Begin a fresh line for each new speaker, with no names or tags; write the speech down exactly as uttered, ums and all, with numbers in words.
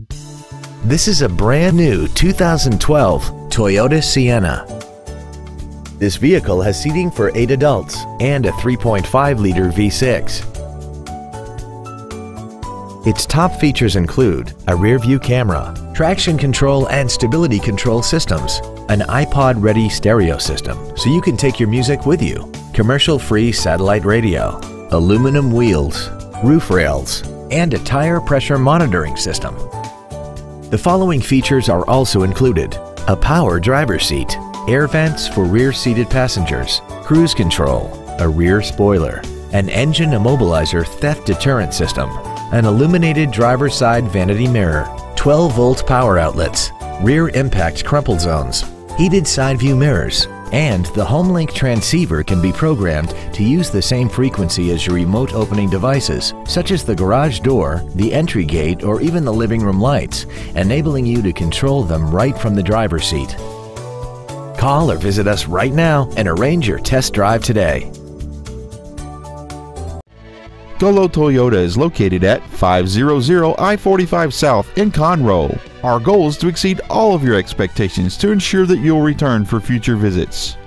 This is a brand new two thousand twelve Toyota Sienna. This vehicle has seating for eight adults and a three point five liter V six. Its top features include a rear-view camera, traction control and stability control systems, an iPod-ready stereo system so you can take your music with you, commercial-free satellite radio, aluminum wheels, roof rails, and a tire pressure monitoring system. The following features are also included: a power driver's seat, air vents for rear-seated passengers, cruise control, a rear spoiler, an engine immobilizer theft deterrent system, an illuminated driver's side vanity mirror, twelve volt power outlets, rear impact crumple zones, heated side view mirrors, and the HomeLink transceiver can be programmed to use the same frequency as your remote opening devices, such as the garage door, the entry gate, or even the living room lights, enabling you to control them right from the driver's seat. Call or visit us right now and arrange your test drive today.
Gullo Toyota is located at five hundred I forty-five South in Conroe. Our goal is to exceed all of your expectations to ensure that you'll return for future visits.